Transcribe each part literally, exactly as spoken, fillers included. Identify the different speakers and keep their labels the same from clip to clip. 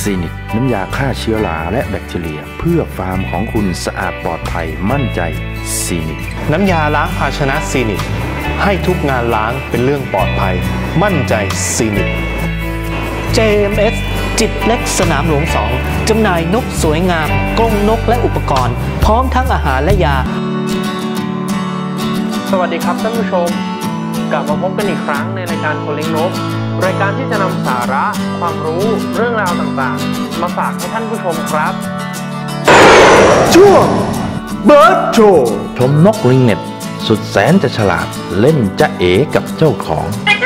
Speaker 1: ซีนิตน้ำยาฆ่าเชื้อราและแบคทีเรียเพื่อฟาร์มของคุณสะอาดปลอดภัยมั่นใจซีนิต
Speaker 2: น้ำยาล้างภาชนะซีนิตให้ทุกงานล้างเป็นเรื่องปลอดภัยมั่นใจซีนิต
Speaker 3: เจ เอ็ม เอส จิตเล็กสนามหลวงสองจำหน่ายนกสวยงามกรงนกและอุปกรณ์พร้อมทั้งอาหารและยา
Speaker 4: สวัสดีครับท่านผู้ชมกลับมาพบกันอีกครั้งในรายการคนเลี้ยงนกรายการที่จะนำสาระความรู้เรื่องราวต่างๆมาฝากให้ท่านผู้ชมครับ
Speaker 1: ช่วงเบิร์ดโชว์ชมนกลิงเน็ตสุดแสนจะฉลาดเล่นจะเอ๋กับเจ้าของ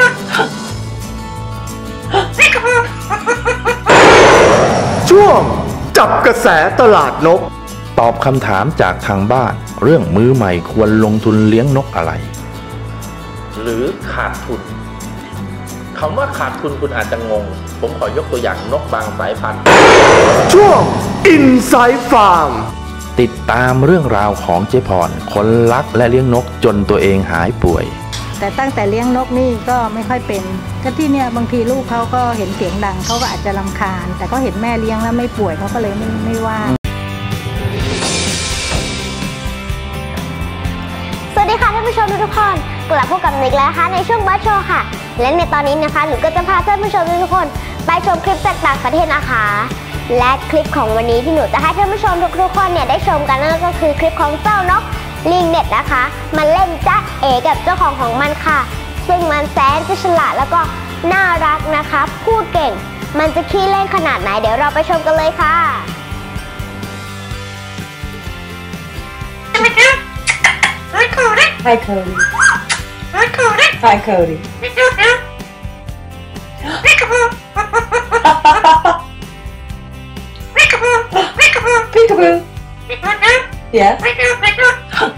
Speaker 1: ช่วงจับกระแสตลาดนกตอบคำถามจากทางบ้านเรื่องมือใหม่ควรลงทุนเลี้ยงนกอะไร
Speaker 5: หรือขาดทุนคำว่าขาดทุนคุณอาจจะงงผมขอยกตัวอย่างนกบางสายพันธุ์
Speaker 1: ช่วง Inside Farm ติดตามเรื่องราวของเจ๊พรคนรักและเลี้ยงนกจนตัวเองหายป่วย
Speaker 6: แต่ตั้งแต่เลี้ยงนกนี่ก็ไม่ค่อยเป็นก็ที่เนี่ยบางทีลูกเขาก็เห็นเสียงดังเขาก็อาจจะรำคาญแต่ก็เห็นแม่เลี้ยงแล้วไม่ป่วยเขาก็เลยไม่ไม่ว่า
Speaker 7: สวัสดีค่ะท่านผู้ชมทุกคนกลับพบกับนิกแล้วนะคะในช่วงบัสโชว์ค่ะและในตอนนี้นะคะหนูก็จะพาท่านผู้ชมทุกคนไปชมคลิปจากต่างประเทศนะคะและคลิปของวันนี้ที่หนูจะให้ท่านผู้ชมทุกๆคนเนี่ยได้ชมกันนั่นก็คือคลิปของเจ้านกลิงเน็ตนะคะมันเล่นจ๊ะเอ๋กับเจ้าของของมันค่ะซึ่งมันแสนจะฉลาดแล้วก็น่ารักนะคะพูดเก่งมันจะขี้เล่นขนาดไหนเดี๋ยวเราไปชมกันเลยค่ะ
Speaker 8: Hi Cody. Hi Cody. Hi Cody. Hi Cody. Peekaboo. Peekaboo. Peekaboo. Peekaboo. Yeah. Peekaboo.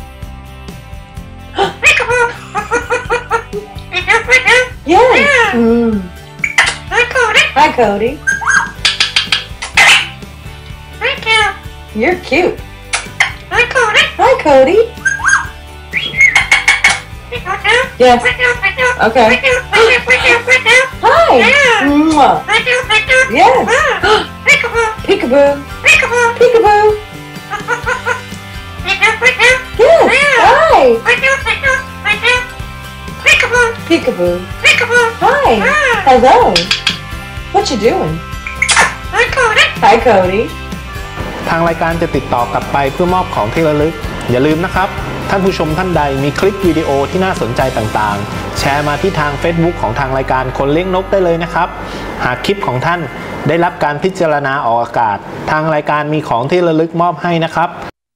Speaker 8: Yeah. Mm. Hi Cody. Hi Cody. Thank you. You're cute. Hi Cody. Hi Cody. Yes. Okay. Hi. Yes. Peekaboo. Peekaboo. Peekaboo. Yes. Hi. Peekaboo. Hi. Hello. What you doing? Hi Cody. Hi Cody.
Speaker 2: ทางรายการจะติดต่อกลับไปเพื่อมอบของที่ระลึกอย่าลืมนะครับท่านผู้ชมท่านใดมีคลิปวิดีโอที่น่าสนใจต่างๆแชร์มาที่ทาง Facebook ของทางรายการคนเลี้ยงนกได้เลยนะครับหากคลิปของท่านได้รับการพิจารณาออกอากาศทางรายการมีของที่ระลึกมอบให้นะครับ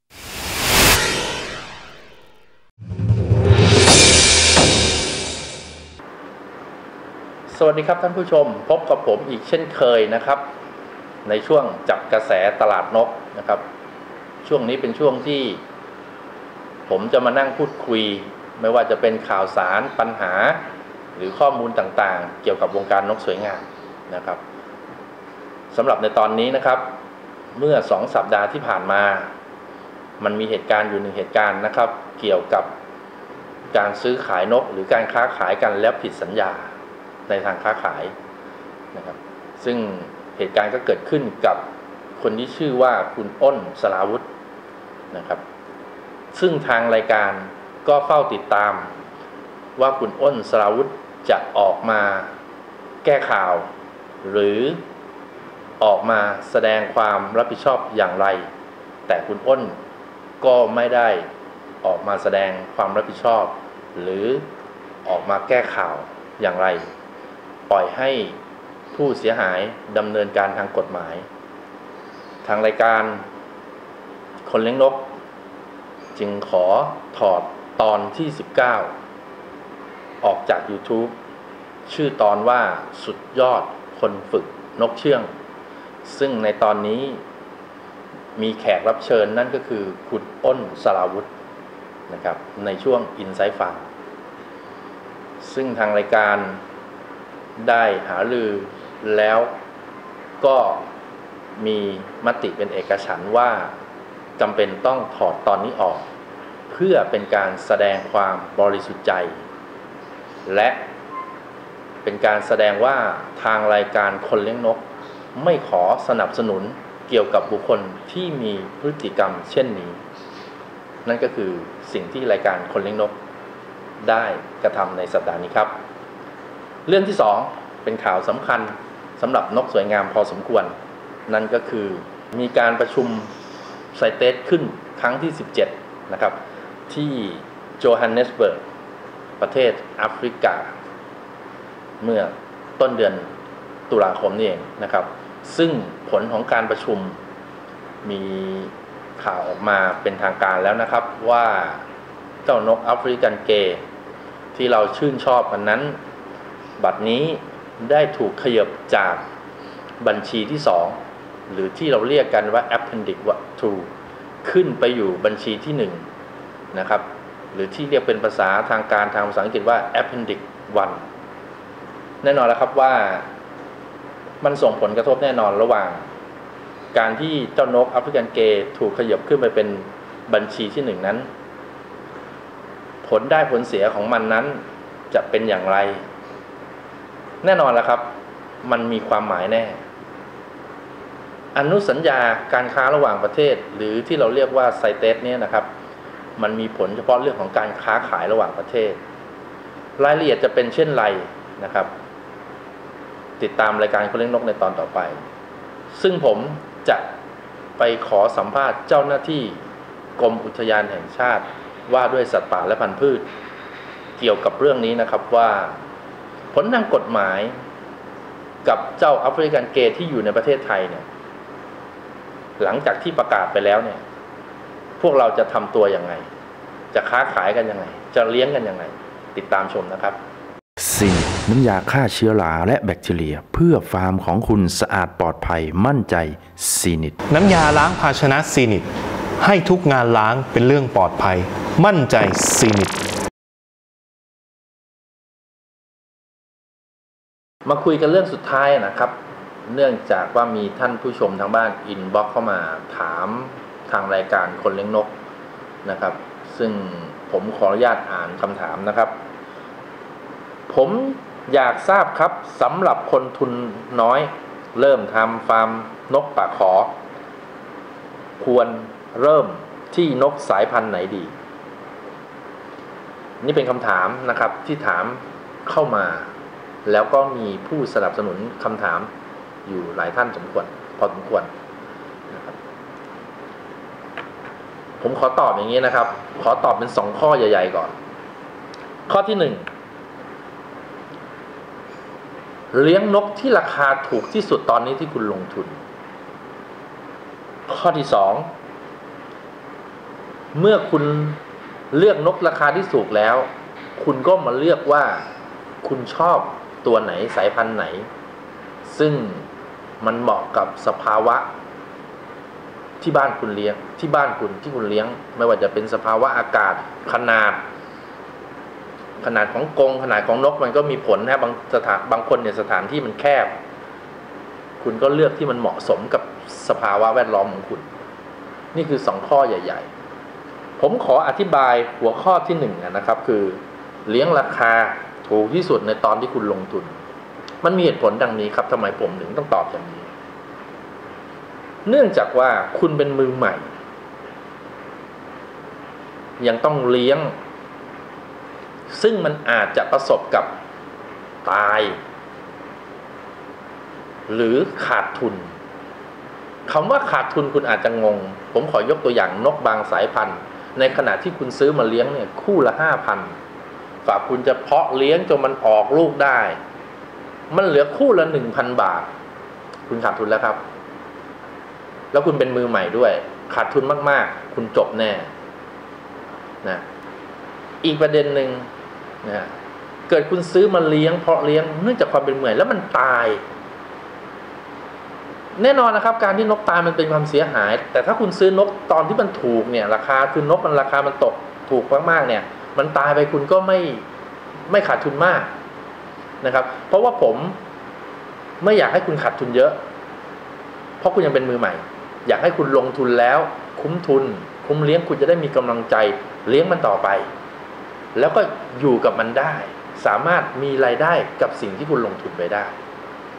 Speaker 5: สวัสดีครับท่านผู้ชมพบกับผมอีกเช่นเคยนะครับในช่วงจับกระแสตลาดนกนะครับช่วงนี้เป็นช่วงที่ผมจะมานั่งพูดคุยไม่ว่าจะเป็นข่าวสารปัญหาหรือข้อมูลต่างๆเกี่ยวกับวงการนกสวยงามนะครับสำหรับในตอนนี้นะครับเมื่อสองสัปดาห์ที่ผ่านมามันมีเหตุการณ์อยู่หนึ่งเหตุการณ์นะครับเกี่ยวกับการซื้อขายนกหรือการค้าขายกันแล้วผิดสัญญาในทางค้าขายนะครับซึ่งเหตุการณ์ก็เกิดขึ้นกับคนที่ชื่อว่าคุณอ้นสราวุธนะครับซึ่งทางรายการก็เฝ้าติดตามว่าคุณอ้นสราวุธจะออกมาแก้ข่าวหรือออกมาแสดงความรับผิดชอบอย่างไรแต่คุณอ้นก็ไม่ได้ออกมาแสดงความรับผิดชอบหรือออกมาแก้ข่าวอย่างไรปล่อยให้ผู้เสียหายดำเนินการทางกฎหมายทางรายการคนเลี้ยงนกจึงขอถอดตอนที่สิบเก้าออกจาก YouTube ชื่อตอนว่าสุดยอดคนฝึกนกเชื่องซึ่งในตอนนี้มีแขกรับเชิญนั่นก็คือคุณอ้นสราวุธนะครับในช่วง Inside Farm ซึ่งทางรายการได้หารือแล้วก็มีมติเป็นเอกฉันท์ว่าจำเป็นต้องถอดตอนนี้ออกเพื่อเป็นการแสดงความบริสุทธิ์ใจและเป็นการแสดงว่าทางรายการคนเลี้ยงนกไม่ขอสนับสนุนเกี่ยวกับบุคคลที่มีพฤติกรรมเช่นนี้นั่นก็คือสิ่งที่รายการคนเลี้ยงนกได้กระทำในสัปดาห์นี้ครับเรื่องที่สองเป็นข่าวสำคัญสำหรับนกสวยงามพอสมควรนั่นก็คือมีการประชุมไซเตสขึ้นครั้งที่สิบเจ็ดนะครับที่โจฮันเนสเบิร์กประเทศแอฟริกาเมื่อต้นเดือนตุลาคมนี่เองนะครับซึ่งผลของการประชุมมีข่าวออกมาเป็นทางการแล้วนะครับว่าเจ้านกแอฟริกันเกย์ที่เราชื่นชอบกันนั้นบัดนี้ได้ถูกขยับจากบัญชีที่สองหรือที่เราเรียกกันว่า Appendix ทู ขึ้นไปอยู่บัญชีที่หนึ่งนะครับหรือที่เรียกเป็นภาษาทางการทางภาษาอังกฤษว่า Appendix วัน แน่นอนแล้วครับว่ามันส่งผลกระทบแน่นอนระหว่างการที่เจ้านกแอฟริกันเกย์ถูกขยับขึ้นไปเป็นบัญชีที่หนึ่งนั้นผลได้ผลเสียของมันนั้นจะเป็นอย่างไรแน่นอนแล้วครับมันมีความหมายแน่อนุสัญญาการค้าระหว่างประเทศหรือที่เราเรียกว่าไซเตสเนี่ยนะครับมันมีผลเฉพาะเรื่องของการค้าขายระหว่างประเทศรายละเอียดจะเป็นเช่นไรนะครับติดตามรายการคนเลี้ยงนกในตอนต่อไปซึ่งผมจะไปขอสัมภาษณ์เจ้าหน้าที่กรมอุทยานแห่งชาติว่าด้วยสัตว์ป่าและพันธุ์พืชเกี่ยวกับเรื่องนี้นะครับว่าผลทางกฎหมายกับเจ้าแอฟริกันเกย์ที่อยู่ในประเทศไทยเนี่ยหลังจากที่ประกาศไปแล้วเนี่ยพวกเราจะทำตัวยังไงจะค้าขายกันยังไงจะเลี้ยงกันยังไงติดตามชมนะครับ
Speaker 1: ซีนิตน้ำยาฆ่าเชื้อราและแบคทีเรียเพื่อฟาร์มของคุณสะอาดปลอดภัยมั่นใจซีนิต
Speaker 2: น้ำยาล้างภาชนะซีนิตให้ทุกงานล้างเป็นเรื่องปลอดภัยมั่นใจซีนิต
Speaker 5: มาคุยกันเรื่องสุดท้ายนะครับเนื่องจากว่ามีท่านผู้ชมทางบ้านอินบ็อกซ์เข้ามาถามทางรายการคนเลี้ยงนกนะครับซึ่งผมขออนุญาตอ่านคำถามนะครับผมอยากทราบครับสำหรับคนทุนน้อยเริ่มทำฟาร์มนกปากขอควรเริ่มที่นกสายพันธุ์ไหนดีนี่เป็นคำถามนะครับที่ถามเข้ามาแล้วก็มีผู้สนับสนุนคำถามอยู่หลายท่านสมควรพอสมควรนะครับผมขอตอบอย่างนี้นะครับขอตอบเป็นสองข้อใหญ่ๆก่อนข้อที่หนึ่งเลี้ยงนกที่ราคาถูกที่สุดตอนนี้ที่คุณลงทุนข้อที่สองเมื่อคุณเลือกนกราคาที่ถูกแล้วคุณก็มาเลือกว่าคุณชอบตัวไหนสายพันธุ์ไหนซึ่งมันเหมาะกับสภาวะที่บ้านคุณเลี้ยงที่บ้านคุณที่คุณเลี้ยงไม่ว่าจะเป็นสภาวะอากาศขนาดขนาดของกรงขนาดของนกมันก็มีผลนะบางสถานบางคนเนี่ยสถานที่มันแคบคุณก็เลือกที่มันเหมาะสมกับสภาวะแวดล้อมของคุณนี่คือสองข้อใหญ่ๆผมขออธิบายหัวข้อที่หนึ่งนะครับคือเลี้ยงราคาถูกที่สุดในตอนที่คุณลงทุนมันมีเหตุผลดังนี้ครับทำไมผมถึงต้องตอบอย่างนี้เนื่องจากว่าคุณเป็นมือใหม่ยังต้องเลี้ยงซึ่งมันอาจจะประสบกับตายหรือขาดทุนคำว่าขาดทุนคุณอาจจะงงผมขอยกตัวอย่างนกบางสายพันธุ์ในขณะที่คุณซื้อมาเลี้ยงเนี่ยคู่ละห้าพันฝากคุณจะเพาะเลี้ยงจนมันออกลูกได้มันเหลือคู่ละหนึ่งพันบาทคุณขาดทุนแล้วครับแล้วคุณเป็นมือใหม่ด้วยขาดทุนมากๆคุณจบแน่นะอีกประเด็นหนึ่งนะเกิดคุณซื้อมาเลี้ยงเพาะเลี้ยงเนื่องจากความเป็นมือใหม่แล้วมันตายแน่นอนนะครับการที่นกตายมันเป็นความเสียหายแต่ถ้าคุณซื้อนกตอนที่มันถูกเนี่ยราคาคือนกมันราคามันตกถูกมากๆเนี่ยมันตายไปคุณก็ไม่ไม่ขาดทุนมากนะครับเพราะว่าผมไม่อยากให้คุณขาดทุนเยอะเพราะคุณยังเป็นมือใหม่อยากให้คุณลงทุนแล้วคุ้มทุนคุ้มเลี้ยงคุณจะได้มีกำลังใจเลี้ยงมันต่อไปแล้วก็อยู่กับมันได้สามารถมีรายได้กับสิ่งที่คุณลงทุนไปได้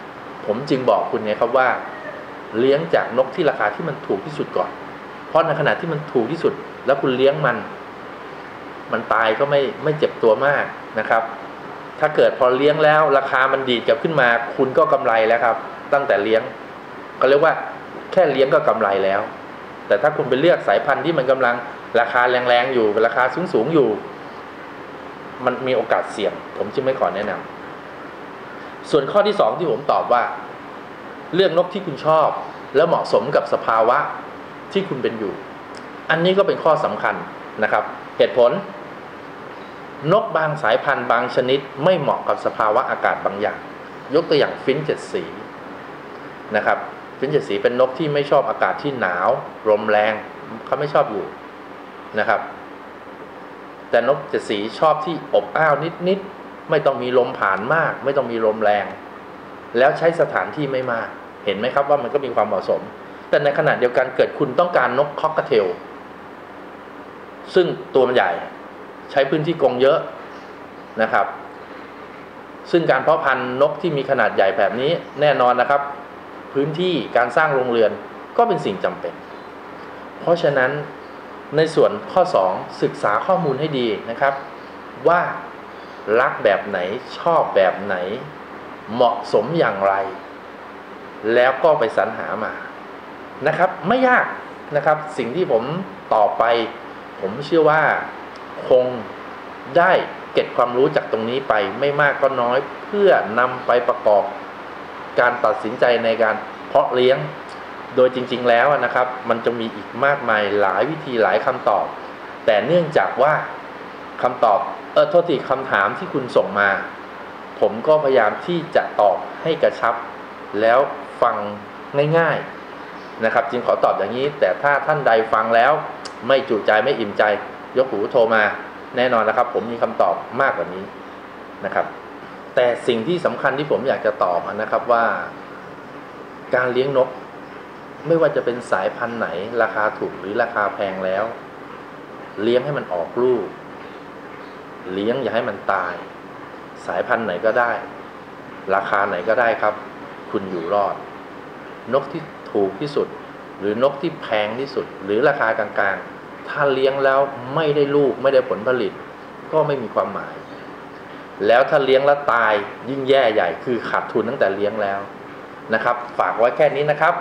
Speaker 5: ผมจึงบอกคุณไงครับว่าเลี้ยงจากนกที่ราคาที่มันถูกที่สุดก่อนเพราะในขณะที่มันถูกที่สุดแล้วคุณเลี้ยงมันมันตายก็ไม่ไม่เจ็บตัวมากนะครับถ้าเกิดพอเลี้ยงแล้วราคามันดีดกลับขึ้นมาคุณก็กำไรแล้วครับตั้งแต่เลี้ยงก็เรียกว่าแค่เลี้ยงก็กำไรแล้วแต่ถ้าคุณไปเลือกสายพันธุ์ที่มันกำลังราคาแรงๆอยู่ราคาสูงๆอยู่มันมีโอกาสเสี่ยงผมจึงไม่ขอแนะนำส่วนข้อที่สองที่ผมตอบว่าเลือกนกที่คุณชอบแล้วเหมาะสมกับสภาวะที่คุณเป็นอยู่อันนี้ก็เป็นข้อสำคัญนะครับเหตุผลนกบางสายพันธุ์บางชนิดไม่เหมาะกับสภาวะอากาศบางอย่างยกตัวอย่างฟินช์เจ็ดสีนะครับฟินช์เจ็ดสีเป็นนกที่ไม่ชอบอากาศที่หนาวลมแรงเขาไม่ชอบอยู่นะครับแต่นกเจ็ดสีชอบที่อบอ้าวนิดๆไม่ต้องมีลมผ่านมากไม่ต้องมีลมแรงแล้วใช้สถานที่ไม่มากเห็นไหมครับว่ามันก็มีความเหมาะสมแต่ในขณะเดียวกันเกิดคุณต้องการนกคอกเทลซึ่งตัวมันใหญ่ใช้พื้นที่กรงเยอะนะครับซึ่งการเพาะพันธุ์นกที่มีขนาดใหญ่แบบนี้แน่นอนนะครับพื้นที่การสร้างโรงเรือนก็เป็นสิ่งจำเป็นเพราะฉะนั้นในส่วนข้อสองศึกษาข้อมูลให้ดีนะครับว่ารักแบบไหนชอบแบบไหนเหมาะสมอย่างไรแล้วก็ไปสรรหามานะครับไม่ยากนะครับสิ่งที่ผมตอบไปผมเชื่อว่าคงได้เก็บความรู้จากตรงนี้ไปไม่มากก็น้อยเพื่อนำไปประกอบการตัดสินใจในการเพาะเลี้ยงโดยจริงๆแล้วนะครับมันจะมีอีกมากมายหลายวิธีหลายคำตอบแต่เนื่องจากว่าคำตอบเออโทษทีคำถามที่คุณส่งมาผมก็พยายามที่จะตอบให้กระชับแล้วฟังง่ายๆนะครับจึงขอตอบอย่างนี้แต่ถ้าท่านใดฟังแล้วไม่จุใจไม่อิ่มใจยกหูโทรมาแน่นอนนะครับผมมีคำตอบมากกว่านี้นะครับแต่สิ่งที่สำคัญที่ผมอยากจะตอบนะครับว่าการเลี้ยงนกไม่ว่าจะเป็นสายพันธุ์ไหนราคาถูกหรือราคาแพงแล้วเลี้ยงให้มันออกลูกเลี้ยงอย่าให้มันตายสายพันธุ์ไหนก็ได้ราคาไหนก็ได้ครับคุณอยู่รอดนกที่ถูกที่สุดหรือนกที่แพงที่สุดหรือราคากลางๆถ้าเลี้ยงแล้วไม่ได้ลูกไม่ได้ผลผลิตก็ไม่มีความหมายแล้วถ้าเลี้ยงแล้วตายยิ่งแย่ใหญ่คือขาดทุนตั้งแต่เลี้ยงแล้วนะครับฝากไว้แค่นี้นะครับ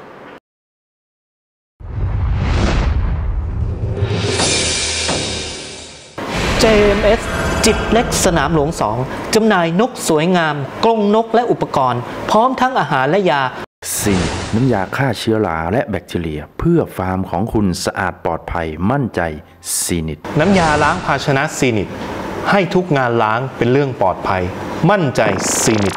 Speaker 3: เจ เอ็ม เอส จิตเล็กสนามหลวงสองจำหน่ายนกสวยงามกรงนกและอุปกรณ์พร้อมทั้งอาหารและยา
Speaker 1: ซีนิตน้ำยาฆ่าเชื้อราและแบคทีเรียเพื่อฟาร์มของคุณสะอาดปลอดภัยมั่นใจซีนิต
Speaker 2: น้ำยาล้างภาชนะซีนิตให้ทุกงานล้างเป็นเรื่องปลอดภัยมั่นใจซีนิต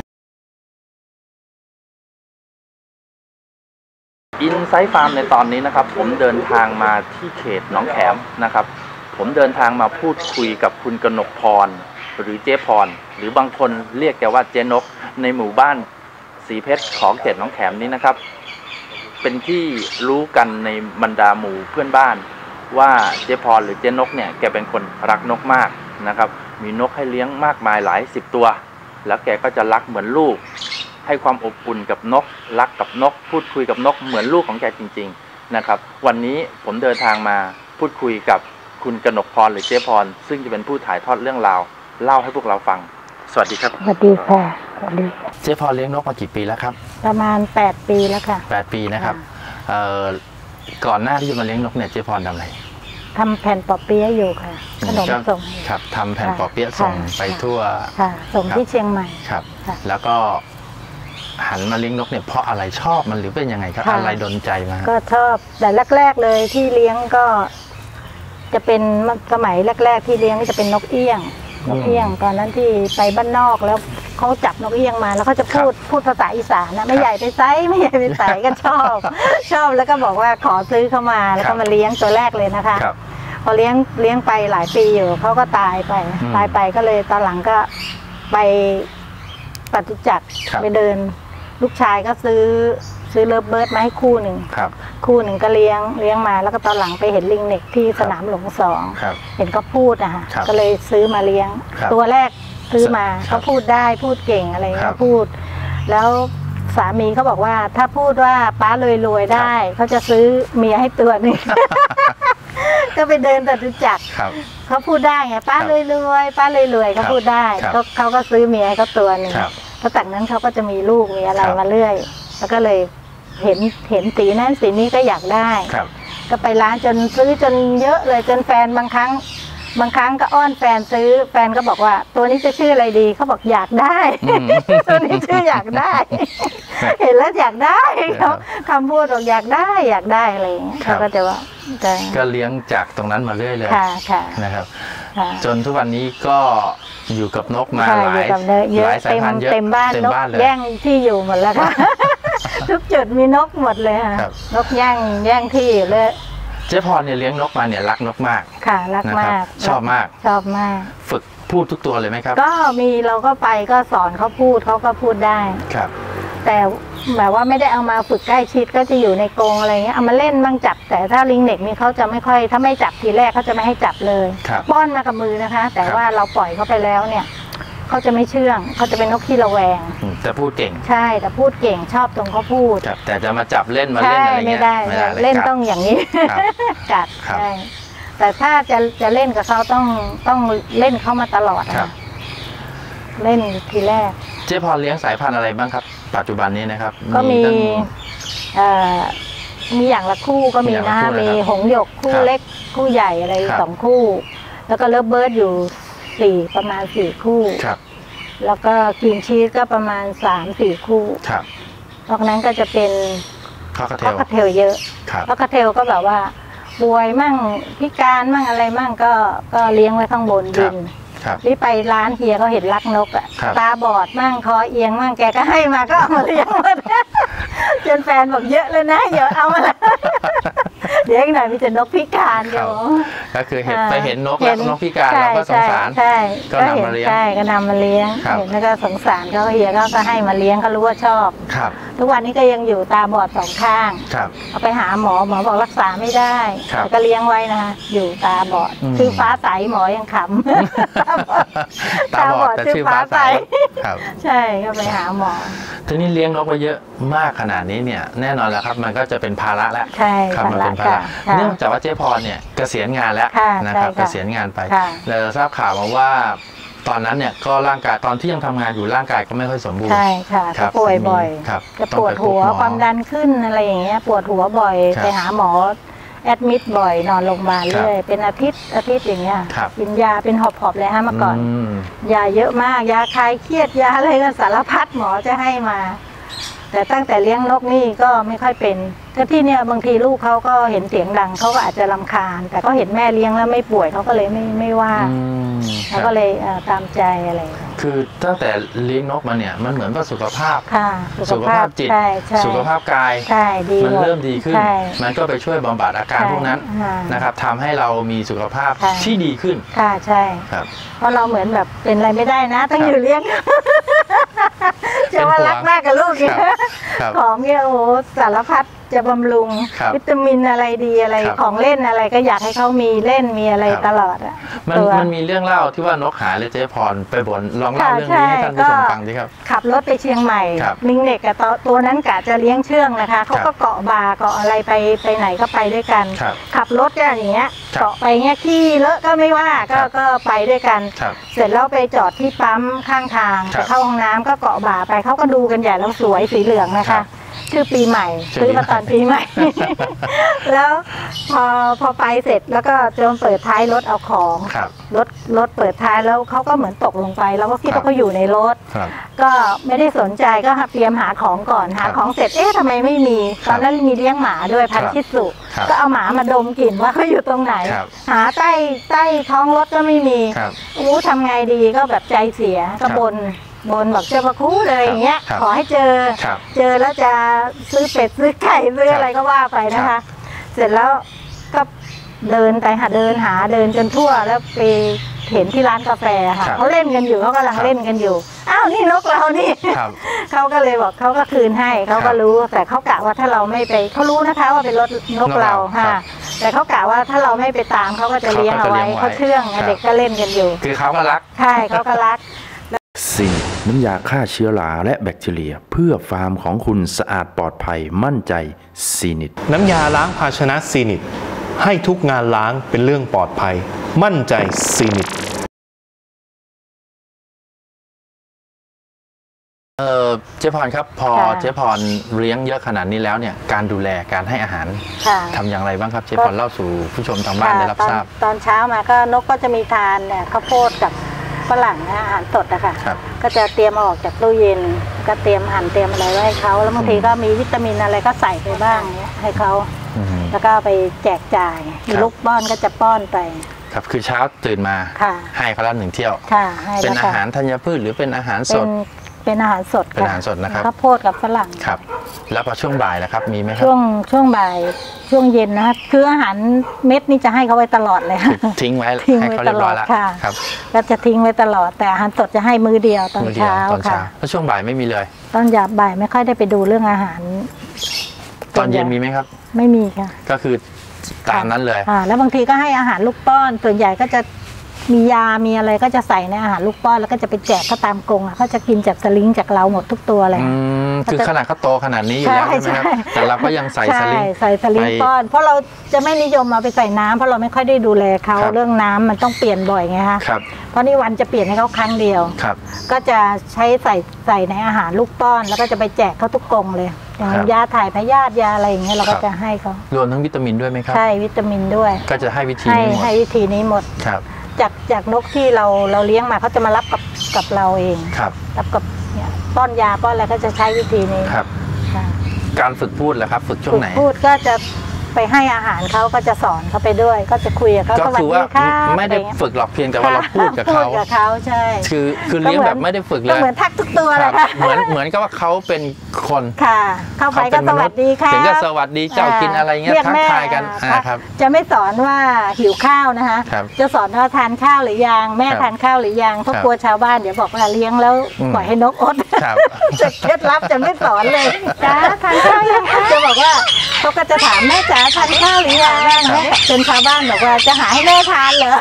Speaker 5: อินไซต์ฟาร์มในตอนนี้นะครับผมเดินทางมาที่เขตหนองแขมนะครับผมเดินทางมาพูดคุยกับคุณกนกพรหรือเจ๊พรหรือบางคนเรียกแกว่าเจ๊นกในหมู่บ้านสีเพชรของเขตหนองแขมนี้นะครับเป็นที่รู้กันในบรรดาหมู่เพื่อนบ้านว่าเจ๊พรหรือเจ๊นกเนี่ยแกเป็นคนรักนกมากนะครับมีนกให้เลี้ยงมากมายหลายสิบตัวแล้วแกก็จะรักเหมือนลูกให้ความอบอุ่นกับนกรักกับนกพูดคุยกับนกเหมือนลูกของแกจริงๆนะครับวันนี้ผมเดินทางมาพูดคุยกับคุณกนกพรหรือเจ๊พรซึ่งจะเป็นผู้ถ่ายทอดเรื่องราวเล่าให้พวกเราฟังสวัสดีครับ
Speaker 6: สวัสดีค่ะสวัสดี
Speaker 5: เจ๊พรเลี้ยงนกมากี่ปีแล้วครับ
Speaker 6: ประมาณแปดปีแล้วค่ะ
Speaker 5: แปดปีนะครับเอ่อก่อนหน้าที่จะมาเลี้ยงนกเนี่ยเจ๊พรทำอะไร
Speaker 6: ทำแผ่นปอเปี๊ยะอยู่ค่ะขนมส่ง
Speaker 5: ครับทำแผ่นปอเปี๊ยะส่งไปทั่ว
Speaker 6: ค่ะส่งที่เชียงใหม่
Speaker 5: ครับแล้วก็หันมาเลี้ยงนกเนี่ยเพราะอะไรชอบมันหรือเป็นยังไงครับอะไรดลใจมา
Speaker 6: ก็ชอบแต่แรกๆเลยที่เลี้ยงก็จะเป็นสมัยแรกๆที่เลี้ยงจะเป็นนกเอี้ยงนกเอี้ยงตอนนั้นที่ไปบ้านนอกแล้วเขาจับนกเอี้ยงมาแล้วเขาจะพูดพูดภาษาอีสานนะไม่ใหญ่ไปไซไม่ใหญ่ไปไซก็ชอบชอบแล้วก็บอกว่าขอซื้อเข้ามาแล้วก็มาเลี้ยงตัวแรกเลยนะคะพอเลี้ยงเลี้ยงไปหลายปีอยู่เขาก็ตายไปตายไปก็เลยตอนหลังก็ไปปฏิจักษ์ไปเดินลูกชายก็ซื้อซื้อเลิฟเบิร์ดมาให้คู่หนึ่งคู่หนึ่งก็เลี้ยงเลี้ยงมาแล้วก็ตอนหลังไปเห็นลิงเน็กที่สนามหลวงสองเห็นเขาพูดนะคะก็เลยซื้อมาเลี้ยงตัวแรกซื้อมาเขาพูดได้พูดเก่งอะไรเงี้ยพูดแล้วสามีเขาบอกว่าถ้าพูดว่าป้ารวยๆได้เขาจะซื้อเมียให้ตัวหนึ่ง ก็ไปเดินจตุจักรเขาพูดได้ไงป้ารวยๆป้ารวยๆเขาพูดได้เขาเขาก็ซื้อเมียให้เขาตัวหนึ่งแล้วจากนั้นเขาก็จะมีลูกมีอะไรมาเรื่อยแล้วก็เลยเห็นเห็นสีนั้นสีนี้ก็อยากได้ก็ไปร้านจนซื้อจนเยอะเลยจนแฟนบางครั้งบางครั้งก็อ้อนแฟนซื้อแฟนก็บอกว่าตัวนี้จะชื่ออะไรดีเขาบอกอยากได้ตัวนี้ชื่ออยากได้ เห็นแล้วอยากได้เขาคำพูดบอกอยากได้อยากได้อะไรอย่างเงี้ยเขาก็จะว่า
Speaker 5: ก็เลี้ยงจากตรงนั้นมาเรื่อยเลยนะครับจนทุกวันนี้ก็อยู่กับนกมาหลายหลายสายพันธุ์เยอะ
Speaker 6: เต็มบ้านนกแย่งที่อยู่หมดแล้วค่ะทุกจุดมีนกหมดเลยค่ะนกแย่งแย่งที่เลย
Speaker 5: เจ๊พรเนี่ยเลี้ยงนกมาเนี่ยรักนกมาก
Speaker 6: ค่ะรักมาก
Speaker 5: ชอบมาก
Speaker 6: ชอบมาก
Speaker 5: ฝึกพูดทุกตัวเลยไหมครับ
Speaker 6: ก็มีเราก็ไปก็สอนเขาพูดเขาก็พูดได้
Speaker 5: ครับ
Speaker 6: แต่แบบว่าไม่ได้เอามาฝึกใกล้ชิดก็จะอยู่ในกรงอะไรเงี้ยเอามาเล่นบ้างจับแต่ถ้าลิงเน็กนี่เขาจะไม่ค่อยถ้าไม่จับทีแรกเขาจะไม่ให้จับเลยป้อนมากับมือนะคะแต่ว่าเราปล่อยเขาไปแล้วเนี่ยเขาจะไม่เชื่องเขาจะเป็นนกขี้ระแวง
Speaker 5: แต่พูดเก่ง
Speaker 6: ใช่แต่พูดเก่งชอบตรงเขาพูด
Speaker 5: แต่จะมาจับเล่นมาเล่นอะไรเงี้ย
Speaker 6: ไม่ได้เล่นต้องอย่างนี้กัดใช่แต่ถ้าจะจะเล่นกับเขาต้องต้องเล่นเขามาตลอดเล่นทีแรก
Speaker 5: เจ๊พรเลี้ยงสายพันธุ์อะไรบ้างครับปัจจุบันนี้นะครับ
Speaker 6: ก็มีเอ่อมีอย่างละคู่ก็มีนะมีหงส์หยกคู่เล็กคู่ใหญ่อะไรสองคู่แล้วก็เลิฟเบิร์ดอยู่สี่ประมาณสี่คู่แล้วก็กินชีสก็ประมาณสามสี่คู่นอกนั้นก็จะเป็น
Speaker 5: คอก
Speaker 6: เทลเยอะคอกเทลก็แบบว่าป่วยมั่งพิการมั่งอะไรมั่งก็ก็เลี้ยงไว้ข้างบนดินที่ไปร้านเฮียเขาเห็นรักนกอ่ะตาบอดมั่งคอเอียงมั่งแกก็ให้มาก็เอามาเลี้ยงหมดจนแฟนบอกเยอะเลยนะเยอะเอามาแล้วเดี๋ยวอีกหน่อยมีแต่นกพิการเดี๋ยว
Speaker 5: ก็คือเห็นไปเห็นนกแล้วนกพิการเราก็สงสารก็นำมาเลี้ยง
Speaker 6: ใช่ก็นำมาเลี้ยงเห็นแล้วก็สงสารเขาเฮียเขาก็ให้มาเลี้ยงเขารู้ว่าชอบทุกวันนี้ก็ยังอยู่ตาบอดสองข้างเอาไปหาหมอหมอบอกรักษาไม่ได้แต่ก็เลี้ยงไว้นะคะอยู่ตาบอดคือฟ้าใสหมอยังขำ
Speaker 5: ตาบอดแต่ชื่อฟ้าใส
Speaker 6: ใช่ก็ไปหาหมอ
Speaker 5: ทีนี้เลี้ยงนกไปเยอะมากขนาดนี้เนี่ยแน่นอนแล้วครับมันก็จะเป็นภาระแล้ว
Speaker 6: ใช่
Speaker 5: ครับมันเป็นภาระเนื่องจากว่าเจ๊พรเนี่ยเกษียณงานแล้วนะครับเกษียณงานไปเราทราบข่าวมาว่าตอนนั้นเนี่ยก็ร่างกายตอนที่ยังทำงานอยู่ร่างกายก็ไม่ค่อยสมบูรณ์
Speaker 6: ใช่ค่ะป่วยบ่อยจะปวดหัวความดันขึ้นอะไรอย่างเงี้ยปวดหัวบ่อยไปหาหมอแอดมิดบ่อยนอนโรงพยาบาลเรื่อยเป็นอาทิตย์อาทิตย์อย่างเงี้ยกินยาเป็นหอบๆเลยฮะเมื่อก่อนยาเยอะมากยาคลายเครียดยาอะไรก็สารพัดหมอจะให้มาแต่ตั้งแต่เลี้ยงนกนี่ก็ไม่ค่อยเป็นก็ที่เนี่ยบางทีลูกเขาก็เห็นเสียงดังเขาก็อาจจะรำคาญแต่ก็เห็นแม่เลี้ยงแล้วไม่ป่วยเขาก็เลยไม่ไม่ว่าเขาก็เลยตามใจอะไร
Speaker 5: คือตั้งแต่เลี้ยงนกมาเนี่ยมันเหมือนว่าสุขภาพสุขภาพจิตสุขภาพกายมันเริ่มดีขึ้นมันก็ไปช่วยบำบัดอาการพวกนั้นนะครับทำให้เรามีสุขภาพที่ดีขึ้น
Speaker 6: ค่ะใช่ครับเพราะเราเหมือนแบบเป็นอะไรไม่ได้นะต้องอยู่เลี้ยงจะว่ารักมากกับลูกเนี่ยของเนี่ยโอ้สารพัดจะบำรุงวิตามินอะไรดีอะไรของเล่นอะไรก็อยากให้เขามีเล่นมีอะไรตลอดอ่ะ
Speaker 5: มันมันมีเรื่องเล่าที่ว่านกหายเลยเจ๊พรไปบ่นลองเล่าเรื่องนี้ให้ท่านผู้ชมฟังดิครับ
Speaker 6: ขับรถไปเชียงใหม่ลิงเน็กกับตัวนั้นกะจะเลี้ยงเชื่องนะคะเขาก็เกาะบาเกาะอะไรไปไปไหนก็ไปด้วยกันขับรถก็อย่างเงี้ยเกาะไปเงี้ยขี้เลอะก็ไม่ว่าก็ก็ไปด้วยกันเสร็จแล้วไปจอดที่ปั๊มข้างทางไปเข้าห้องน้ำก็เกาะบ่าไปเขาก็ดูกันใหญ่แล้วสวยสีเหลืองนะคะชื่อปีใหม่ซื้อมาตอนปีใหม่แล้วพอพอไปเสร็จแล้วก็จนเปิดท้ายรถเอาของรถรถเปิดท้ายแล้วเขาก็เหมือนตกลงไปแล้วก็คิดว่าเขาอยู่ในรถก็ไม่ได้สนใจก็เตรียมหาของก่อนหาของเสร็จเอ๊ะทำไมไม่มีตอนนั้นมีเลี้ยงหมาด้วยพันธุ์ชิสุก็เอาหมามาดมกลิ่นว่าเขาอยู่ตรงไหนหาใต้ใต้ท้องรถก็ไม่มีรู้ทำไงดีก็แบบใจเสียก็บนบนบอกเจ้าพระคุณเลยอย่างเงี้ยขอให้เจอเจอแล้วจะซื้อเป็ดซื้อไก่ซื้ออะไรก็ว่าไปนะคะเสร็จแล้วก็เดินไปหาเดินหาเดินจนทั่วแล้วไปเห็นที่ร้านกาแฟค่ะเขาเล่นกันอยู่เขากำลังเล่นกันอยู่อ้าวนี่นกเรานี่เขาก็เลยบอกเขาก็คืนให้เขาก็รู้แต่เขากะว่าถ้าเราไม่ไปเขารู้นะคะว่าเป็นรถนกเราค่ะแต่เขากะว่าถ้าเราไม่ไปตามเขาก็จะเลี้ยงเอาไว้เขาเชื่องเด็กก็เล่นกันอยู่
Speaker 5: คือเขาก็รัก
Speaker 6: ใช่เขาก็รัก
Speaker 1: สี่น้ำยาฆ่าเชื้อราและแบคทีเรียเพื่อฟาร์มของคุณสะอาดปลอดภัยมั่นใจซีนิต
Speaker 2: น้ำยาล้างภาชนะซีนิตให้ทุกงานล้างเป็นเรื่องปลอดภัยมั่นใจซีนิต
Speaker 5: เออเจ๊พรครับพอเจ๊พรเลี้ยงเยอะขนาดนี้แล้วเนี่ยการดูแลการให้อาหารทำอย่างไรบ้างครับเจ๊พรเล่าสู่ผู้ชมทางบ้านได้รับทราบ
Speaker 6: ตอนเช้ามาก็นกก็จะมีทานเนี่ยข้าวโพดกับฝรั่งอาหารสดอะค่ะก็จะเตรียมออกจากตู้เย็นก็เตรียมหั่นเตรียมอะไรไว้ให้เขาแล้วบางทีก็มีวิตามินอะไรก็ใส่ไปบ้างให้เขาแล้วก็ไปแจกจ่ายมีลูกป้อนก็จะป้อนไป
Speaker 5: ครับคือเช้าตื่นมาให้เขาละหนึ่งเที่ยวเป็นอาหารธัญพืชหรือเป็นอาหารสด
Speaker 6: เป็นอาหารสด
Speaker 5: เป็นอาหารสดนะครับ
Speaker 6: ข้าวโพดกับฝรั่ง
Speaker 5: ครับแล้วพอช่วงบ่ายนะครับมีไหมครับ
Speaker 6: ช่วงช่วงบ่ายช่วงเย็นนะคืออาหารเม็ดนี่จะให้เขาไว้ตลอดเลย
Speaker 5: ทิ้งไว้ให้เขาเรียบร้อยแล้วครับ
Speaker 6: ก็จะทิ้งไว้ตลอดแต่อาหารสดจะให้มื้อเดียวตอนเช้าค่ะ
Speaker 5: แล้วช่วงบ่ายไม่มีเลย
Speaker 6: ตอนหยาบบ่ายไม่ค่อยได้ไปดูเรื่องอาหาร
Speaker 5: ตอนเย็นมีไหมครับ
Speaker 6: ไม่มีค่ะ
Speaker 5: ก็คือตามนั้นเลย
Speaker 6: อ่าแล้วบางทีก็ให้อาหารลูกป้อนส่วนใหญ่ก็จะมียามีอะไรก็จะใส่ในอาหารลูกป้อนแล้วก็จะไปแจกเขาตามกรงอ่ะเขาจะกินจากสลิงจากเราหมดทุกตัวเลย
Speaker 5: คือขนาดเขาโตขนาดนี้อยู่แล้วใช่ไหมครับแต่เราก็ยังใส่สลิง
Speaker 6: ใส่สลิงป้อนเพราะเราจะไม่นิยมเอาไปใส่น้ำเพราะเราไม่ค่อยได้ดูแลเขาเรื่องน้ำมันต้องเปลี่ยนบ่อยไงฮะเพราะนี่วันจะเปลี่ยนให้เขาครั้งเดียวก็จะใช้ใส่ใส่ในอาหารลูกป้อนแล้วก็จะไปแจกเขาทุกกรงเลยอย่างยาถ่ายพยาธิยาอะไรอย่างเงี้ยเราก็จะให้เขา
Speaker 5: รวมทั้งวิตามินด้วยไหมครับ
Speaker 6: ใช่วิตามินด้วย
Speaker 5: ก็จะให้วิธีนี้หมด
Speaker 6: ให้วิธีนี้หมด
Speaker 5: ครับ
Speaker 6: จากจากนกที่เราเราเลี้ยงมาเขาจะมารับกับกับเราเอง
Speaker 5: ครับ
Speaker 6: รับกับเนี่ยป้อนยาป้อนอะไรก็จะใช้วิธีนี้
Speaker 5: ครับการฝึกพูดแหละครับฝึกช่วงไหน
Speaker 6: พูดก็จะไปให้อาหารเขาก็จะสอนเขาไปด้วยก็จะคุยกับเขา
Speaker 5: ก็คือว่าไม่ได้ฝึกหรอกเพียงแต่ว่าเราพูดกับเขา
Speaker 6: พูดกับเขาใช่
Speaker 5: คือคือเลี้ยงแบบไม่ได้ฝึกเลย
Speaker 6: ก็เหมือนทักทุกตัวเลยค่ะ
Speaker 5: เหมือนเหมือนกับว่าเขาเป็นคน
Speaker 6: ค่ะเข้าไปก็สวัสดีค่ะ
Speaker 5: ถึงก็สวัสดีเจ้ากินอะไรเงี้ยทักทายกันครับ
Speaker 6: จะไม่สอนว่าหิวข้าวนะคะจะสอนว่าทานข้าวหรือยังแม่ทานข้าวหรือยังเพราะกลัวชาวบ้านเดี๋ยวบอกว่าเลี้ยงแล้วปล่อยให้นกอดจะเคล็ดลับจะไม่สอนเลยจ้าทานข้าวยังจะบอกว่าเขาก็จะถามแม่จ๋าทานข้าวหรือยังแม่เป็นชาวบ้านบอกว่าจะหาให้แม่ทานเหรอ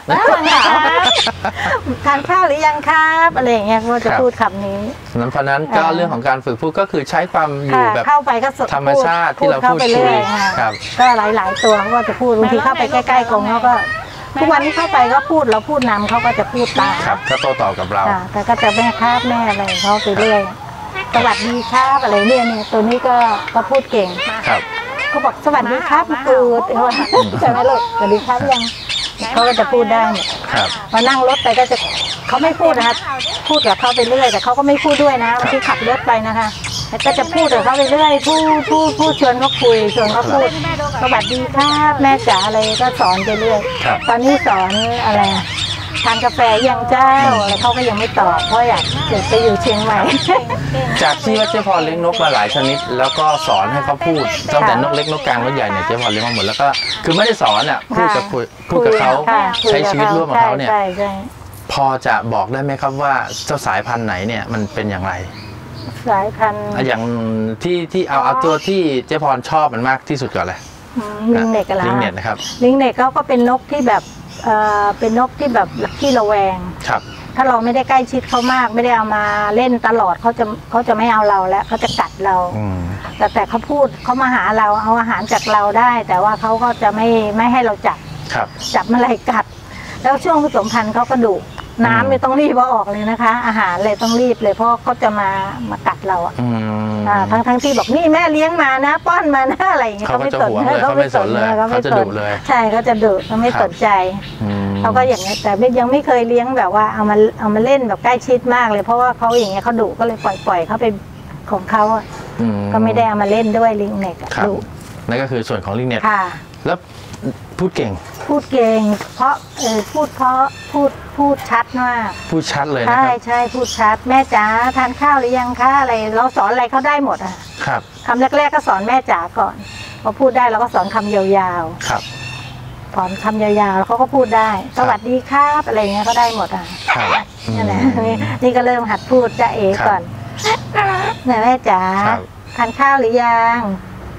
Speaker 6: ทานข้าวหรือยังครับอะไรอย่างเงี้ยก็จะพูดคำนี้
Speaker 5: เพราะนั้นก็เรื่องของการฝึกพูดก็คือใช้ความอยู่แบบ
Speaker 6: เข้าไปก็
Speaker 5: ธรรมชาติที่เราพูดคุยครับ
Speaker 6: ก็หลายๆตัวเขาก็จะพูดบางทีเข้าไปใกล้ๆกรงเขาก็ทุกวันที่เข้าไปก็พูดเราพูดนำเขาก็จะพูดตาม
Speaker 5: ครับก็โต้ตอบกับเรา
Speaker 6: แต่ก็จะแม่ครับแม่อะไรเขาไปเรื่อยสวัสดีครับอะไรเนี่ยเนี่ยตัวนี้ก็ก็พูดเก่ง
Speaker 5: ครับ
Speaker 6: เขาบอกสวัสดีครับตูดใช่ไหมลูกสวัสดีครับยังเขาก็จะพูดได้มานั่งรถไปก็จะเขาไม่พูดนะครับพูดกับเขาไปเรื่อยแต่เขาก็ไม่พูดด้วยนะที่ขับรถไปนะคะก็จะพูดกับเขาไปเรื่อยพูดพูดพูดชวนเขาคุยชวนเขาพูดสวัสดีครับแม่จ๋าอะไรก็สอนไปเรื่อยตอนนี้สอนอะไรทานกาแฟยังเจ้าอะไรเขาก็ยังไม่ตอบเพราะอยากไปอยู่เชียงใหม่
Speaker 5: จากที่ว่าเจ๊พรเลี้ยงนกมาหลายชนิดแล้วก็สอนให้เขาพูดตั้งแต่นกเล็กนกกลางนกใหญ่เนี่ยเจ๊พรเลี้ยงมาหมดแล้วก็คือไม่ได้สอนอ่ะพูดกับพูดกับเขาใช้ชีวิตร่วมกับเขาเนี่ยพอจะบอกได้ไหมครับว่าเจ้าสายพันธุ์ไหนเนี่ยมันเป็นอย่างไร
Speaker 6: สายพันธุ์
Speaker 5: อย่างที่ที่เอาเอาตัวที่เจ๊พรชอบมันมากที่สุดก่อนเลย
Speaker 6: ลิงเน็กอะไร
Speaker 5: ลิงเน็กนะครับ
Speaker 6: ลิงเน็กเขาก็เป็นนกที่แบบเอ่อเป็นนกที่แบบที่ระแวง
Speaker 5: ครับ
Speaker 6: ถ้าเราไม่ได้ใกล้ชิดเขามากไม่ได้เอามาเล่นตลอดเขาจะเขาจะไม่เอาเราแล้วเขาจะกัดเราแต่แต่เขาพูดเขามาหาเราเอาอาหารจากเราได้แต่ว่าเขาก็จะไม่ไม่ให้เราจับจับเมื่อไรกัดแล้วช่วงผสมพันธุ์เขาก็ดุน้ำไม่ต้องรีบเอาออกเลยนะคะอาหารเลยต้องรีบเลยเพราะเขาจะมามากัดเราอ่ะทั้งทั้งที่บอกนี่แม่เลี้ยงมานะป้อนมานะอะไรอย่างเงี้ย
Speaker 5: เขาไม่สนเขาไม่สนเลยเขาจะดุเลย
Speaker 6: ใช่เขาจะดุเขาไม่สนใจเขาก็อย่างเงี้ยแต่ยังไม่เคยเลี้ยงแบบว่าเอามาเอามาเล่นแบบใกล้ชิดมากเลยเพราะว่าเขาอย่างเงี้ยเขาดุก็เลยปล่อยปล่อยเขาไปของเขาอ่ะก็ไม่ได้เอามาเล่นด้วยลิงเน็กดุ
Speaker 5: นั่นก็คือส่วนของลิงเน็กแล้วพูดเก่ง
Speaker 6: พูดเก่งเพราะเออพูดเพราะพูดพูดชัดมาก
Speaker 5: พูดชัดเลยนะครับ
Speaker 6: ใช่ใช่พูดชัดแม่จ๋าทานข้าวหรือยังคะอะไรเราสอนอะไรเขาได้หมดอ่ะ
Speaker 5: ครับ
Speaker 6: คำแรกๆก็สอนแม่จ๋าก่อนพอพูดได้เราก็สอนคำยาว
Speaker 5: ๆครับ
Speaker 6: สอนคำยาวๆแล้วเขาก็พูดได้สวัสดีครับอะไรเงี้ยเขาได้หมดอ่ะนั่นแหละนี่ก็เริ่มหัดพูดจะเอก่อนแม่แม่จ๋าทานข้าวหรือยัง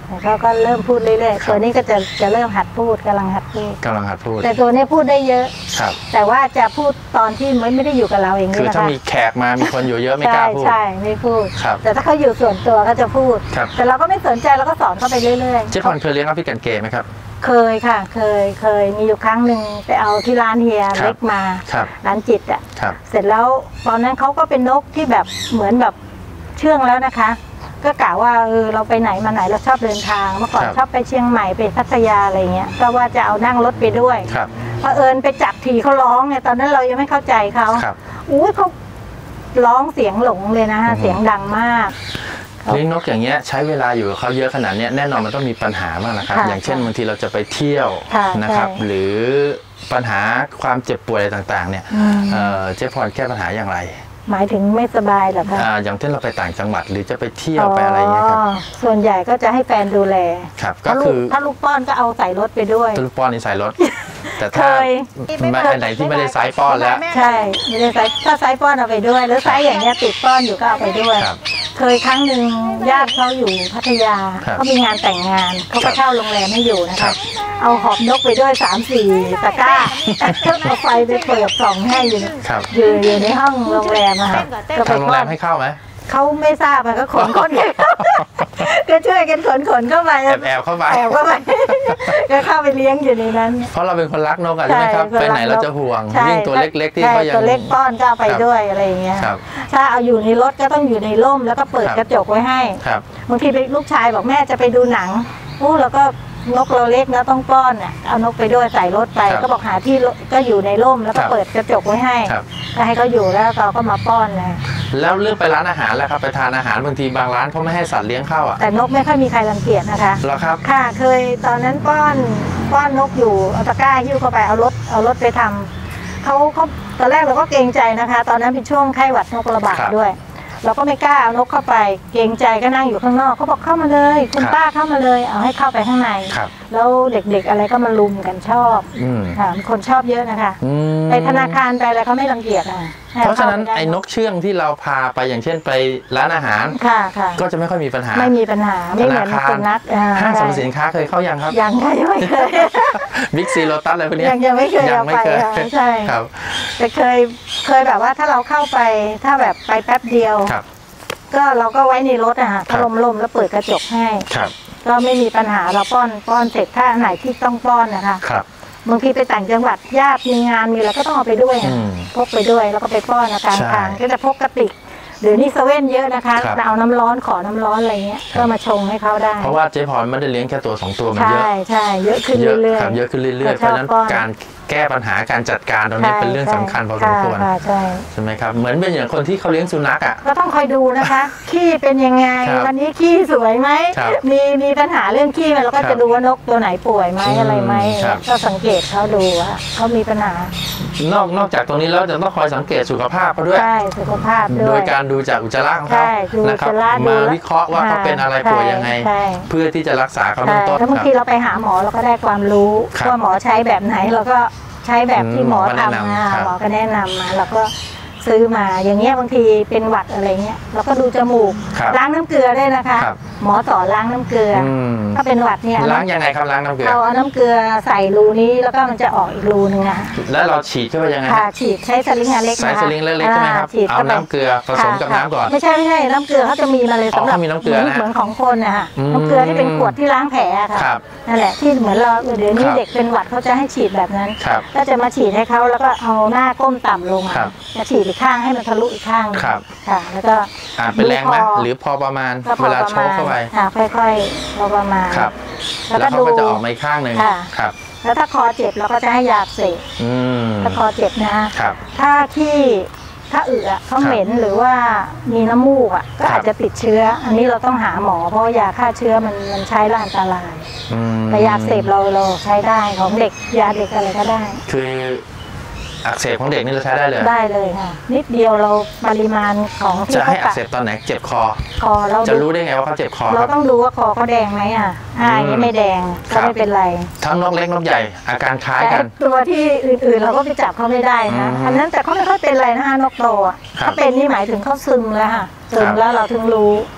Speaker 6: เขาก็เริ่มพูดเรื่อยๆตัวนี้ก็จะจะเริ่มหัดพูดกำลังหัดพูด
Speaker 5: กำลังหัดพูด
Speaker 6: แต่ตัวนี้พูดได้เยอะ
Speaker 5: ครับ
Speaker 6: แต่ว่าจะพูดตอนที่ไม่ไม่ได้อยู่กับเราเอง
Speaker 5: คือถ้ามีแขกมามีคนอยู่เยอะไม่กล้าพูด
Speaker 6: ใช่ไม่พูด
Speaker 5: ครับ
Speaker 6: แต่ถ้าเขาอยู่ส่วนตัวเขาจะพูดแต่เราก็ไม่สนใจเราก็สอนเขาไปเรื่อย
Speaker 5: ๆเจ๊พรเคยเลี้ยงอฟริกันเกย์ไหมครับ
Speaker 6: เคยค่ะเคยเคยมีอยู่ครั้งหนึ่งไปเอาที่ร้านเฮียเล็กมาร้านจิตอ่ะเสร็จแล้วตอนนั้นเขาก็เป็นนกที่แบบเหมือนแบบเชื่องแล้วนะคะก็กะว่าเออเราไปไหนมาไหนเราชอบเดินทางเมื่อก่อนชอบไปเชียงใหม่ไปพัทยาอะไรเงี้ยก็ว่าจะเอานั่งรถไปด้วยพอเอิญไปจับทีเขาร้องไงตอนนั้นเรายังไม่เข้าใจเขาอู้เขาร้องเสียงหลงเลยนะเสียงดังมาก
Speaker 5: เลี้ยงนกอย่างเงี้ยใช้เวลาอยู่กับเขาเยอะขนาดนี้แน่นอนมันต้องมีปัญหามากนะครับอย่างเช่นบางทีเราจะไปเที่ยวนะครับหรือปัญหาความเจ็บป่วยอะไรต่างๆเนี่ยเจ๊พรแก้ปัญหาอย่างไร
Speaker 6: หมายถึงไม่สบายเหรอคะ
Speaker 5: อย่างเช่นเราไปต่างจังหวัดหรือจะไปเที่ยวไปอะไรอย่างเงี้ยครับ
Speaker 6: ส่วนใหญ่ก็จะให้แฟนดูแล
Speaker 5: ครับก็คือ
Speaker 6: ถ้าลูกป้อนก็เอาใส่รถไปด้วย
Speaker 5: ลูกป้อนนี่ใส่รถแต่ถ้าไม่ไหนที่ไม่ได้ไซส์ป้อนแล้ว
Speaker 6: ใช่ไม่ได้ไซส์ถ้าไซส์ป้อนเอาไปด้วยหรือไซส์อย่างเงี้ยติดป้อนอยู่ก็เอาไปด้วยเคยครั้งหนึ่งญาติเขาอยู่พัทยาเขามีงานแต่งงานเขาก็เช่าโรงแรมให้อยู่นะคะเอาหอบนกไปด้วยสามสี่ตะกร้าเอาไฟไปเปิดส่องให้อยู่อยู่อยู่ในห้องโรงแรมอะค่ะ
Speaker 5: ทางโรงแรมให้เข้าไหม
Speaker 6: เขาไม่ทราบมันก็ขนคนก็ช่วยกันขนขนเข้าไป
Speaker 5: แอบแอบเข้าไป
Speaker 6: แอบเข้าไปก็เข้าไปเลี้ยงอยู่ในนั้น
Speaker 5: เพราะเราเป็นคนรักนกใช่ไหมครับไปไหนเราจะห่วงยิ่งตัวเล็กๆที่เขายัง
Speaker 6: ตัวเล็กป้อนก็ไปด้วยอะไรอย่างเงี้ยถ้าเอาอยู่ในรถก็ต้องอยู่ในร่มแล้วก็เปิดกระจกไว้ให้บางทีลูกชายบอกแม่จะไปดูหนังโอ้แล้วก็นกเราเล็กนะต้องป้อนเนี่ยเอานกไปด้วยใส่รถไปก็บอกหาที่ก็อยู่ในร่มแล้วก็เปิดกระจกไว้ให้ก็ให้เขาอยู่แล้วเราก็มาป้อนเลย
Speaker 5: แล้วเลือกไปร้านอาหารแล้วครับไปทานอาหารบางทีบางร้านเขาไม่ให้สัตว์เลี้ยงเข้าอ่ะ
Speaker 6: แต่นกไม่ค่อยมีใครรังเกียจนะคะ
Speaker 5: หรอครับ
Speaker 6: ค่ะเคยตอนนั้นป้อนป้อนนกอยู่เอาตะกร้าหิ้วเข้าไปเอารถเอารถไปทำเขาเขาตอนแรกเราก็เกรงใจนะคะตอนนั้นเป็นช่วงไข้หวัดนกระบาดด้วยเราก็ไม่กล้าเอานกเข้าไปเกรงใจก็นั่งอยู่ข้างนอกเขาบอกเข้ามาเลยคุณป้าเข้ามาเลยเอาให้เข้าไปข้างในแล้วเด็กๆอะไรก็มาลุมกันชอบค่ะคนชอบเยอะนะคะไปธนาคารไปอะไรเขาไม่รังเกียจอ่ะ
Speaker 5: เพราะฉะนั้นไอ้นกเชื่องที่เราพาไปอย่างเช่นไปร้านอาหารก็จะไม่ค่อยมีปัญหา
Speaker 6: ไม่มีปัญหาไม่เหมือนสุนัข
Speaker 5: ห้างสรรพสินค้าเคยเข้ายังครับ
Speaker 6: ยังยังไม่เคย
Speaker 5: บิ๊กซีโลตัสอะไรพวกนี้
Speaker 6: ยังยังไม่เคยเอาไปใช่ครับแต่เคยเคยแบบว่าถ้าเราเข้าไปถ้าแบบไปแป๊บเดียวก็เราก็ไว้ในรถอะค่ะพัดลมลมแล้วเปิดกระจกให้ก็ไม่มีปัญหาเราป้อนป้อนเสร็จถ้าไหนที่ต้องป้อนนะคะบางทีไปต่างจังหวัดญาติมีงานมีอะไรก็ต้องเอาไปด้วยพกไปด้วยแล้วก็ไปป้อนอาการทางก็จะพกกระติกหรือนี่เซเว่นเยอะนะคะเอาน้ำร้อนขอน้ำร้อนอะไรเงี้ยก็มาชงให้เขาได้
Speaker 5: เพราะว่าเจ๊พรไม่ได้เลี้ยงแค่ตัวสองตัวมันเยอะ
Speaker 6: ใช่ใช่เยอะขึ้นเรื่อย
Speaker 5: ๆเยอะขึ้นเรื่อยๆเพราะฉะนั้นการแก้ปัญหาการจัดการตรงนี้เป็นเรื่องสำคัญพอสมควรใช่ไหมครับเหมือนเป็นอย่างคนที่เขาเลี้ยงสุนัขอ่ะ
Speaker 6: ก็ต้องคอยดูนะคะขี้เป็นยังไงวันนี้ขี้สวยไหมมีมีปัญหาเรื่องขี้เราก็จะดูว่านกตัวไหนป่วยไหมอะไรไหมก็สังเกตเขาดูว่าเขามีปัญหาน
Speaker 5: อกนอกจากตรงนี้แล้วจะต้องคอยสังเกตสุขภาพเขาด้วย
Speaker 6: ใช่สุขภาพด้วย
Speaker 5: โดยการดูจากอุจจาระของเขานะครับมาวิเคราะห์ว่าเขาเป็นอะไรป่วยยังไงเพื่อที่จะรักษาเขาต้นต้น
Speaker 6: บางทีเราไปหาหมอเราก็ได้ความรู้ว่าหมอใช้แบบไหนเราก็ใช้แบบที่หมอทำมาหมอก็แนะนำมาแล้วก็ซื้อมาอย่างเงี้ยบางทีเป็นหวัดอะไรเงี้ยเราก็ดูจมูกล้างน้ำเกลือได้นะคะหมอสอนล้างน้ำเกลือถ้าเป็นหวัดเนี่ย
Speaker 5: ล้างยังไงครับล้างน้ำเกลือ
Speaker 6: เราเอาน้ำเกลือใส่รูนี้แล้วก็มันจะออกอีกรูนึงอะ
Speaker 5: แล้วเราฉีดเข้าไปยังไง
Speaker 6: ค่ะฉีดใช้สลิงเล็ก
Speaker 5: ใช้สลิงเล็กๆใช่ไหมครับเอาน้ำเกลือผสมกับน้ำก่อน
Speaker 6: ไม่ใช่ไม่ใช่น้ำเกลือเขาจะมีมาเลยสำหรับเหมือนของคนนะคะน้ำเกลือที่เป็นขวดที่ล้างแผลค่ะนั่นแหละที่เหมือนเราเดี๋ยวนี้เด็กเป็นหวัดเขาจะให้ฉีดแบบนั้นก็จะมาฉีดให้เขาแล้วก็เอาหน้าก้มต่ำลงจะฉีดอีกข้างให้มันทะลุอีกข้างค่ะแล้วก็
Speaker 5: เป็นแรงไหมหรือพอประมาณเวลาโชกเข้าไป
Speaker 6: ค่อยๆพอประมาณ
Speaker 5: แล้วเขาก็จะออกมาอีกข้างหนึ่งครับ
Speaker 6: แล้วถ้าคอเจ็บเราก็จะให้ยาเสพถ้าคอเจ็บนะถ้าที่ถ้าอึอ่ะเขาเหม็นหรือว่ามีน้ำมูกอ่ะก็อาจจะติดเชื้ออันนี้เราต้องหาหมอเพราะยาฆ่าเชื้อมันมันใช้แล้วอันตรายแต่ยาเสพเราเราใช้ได้ของเด็กยาเด็กอะไรก็ได้
Speaker 5: คืออักเสบของเด็กนี่เราใช้ได้เลย
Speaker 6: ได้เลยค่ะนิดเดียวเราปริมาณของ
Speaker 5: ที่จะให้อักเสบตอนไหนเจ็บคอ
Speaker 6: คอเรา
Speaker 5: จะรู้ได้ไงว่าเขาเจ็บคอ
Speaker 6: เราต้องดูว่าคอเขาแดงไหมอ่ะอ่าอย่างนี้ไม่แดงก็ไม่เป็นไร
Speaker 5: ทั้งนกเล็กนกใหญ่อาการคล้ายกัน
Speaker 6: ตัวที่อื่นๆเราก็ไปจับเขาไม่ได้นะอันนั้นแต่เขาไม่ค่อยเป็นไรนะคะนกโตเขาเป็นนี่หมายถึงเขาซึมแล้วค่ะซึมแล้วเราถึงรู้